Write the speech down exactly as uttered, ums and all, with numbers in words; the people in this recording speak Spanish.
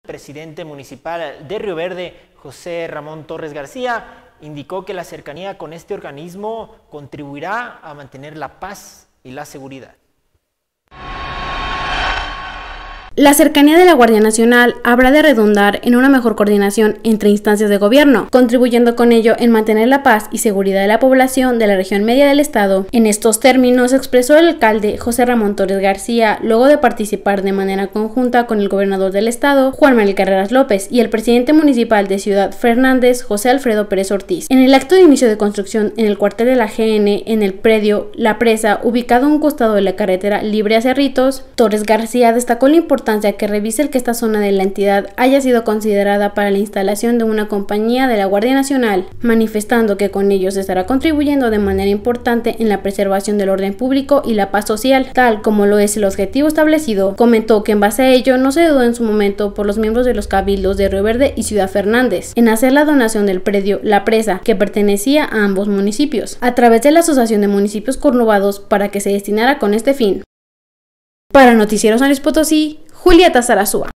presidente municipal de Río Verde, José Ramón Torres García, indicó que la cercanía con este organismo contribuirá a mantener la paz y la seguridad. La cercanía de la Guardia Nacional habrá de redundar en una mejor coordinación entre instancias de gobierno, contribuyendo con ello en mantener la paz y seguridad de la población de la región media del estado. En estos términos expresó el alcalde José Ramón Torres García luego de participar de manera conjunta con el gobernador del estado, Juan Manuel Carreras López, y el presidente municipal de Ciudad Fernández, José Alfredo Pérez Ortiz, en el acto de inicio de construcción en el cuartel de la G N en el predio La Presa, ubicado a un costado de la carretera Libre a Cerritos. Torres García destacó la importancia que revise el que esta zona de la entidad haya sido considerada para la instalación de una compañía de la Guardia Nacional, manifestando que con ello se estará contribuyendo de manera importante en la preservación del orden público y la paz social, tal como lo es el objetivo establecido. Comentó que en base a ello no se dudó en su momento por los miembros de los cabildos de Río Verde y Ciudad Fernández en hacer la donación del predio La Presa, que pertenecía a ambos municipios, a través de la Asociación de Municipios Conurbados, para que se destinara con este fin. Para Noticieros San Luis Potosí, Julieta Sarasúa.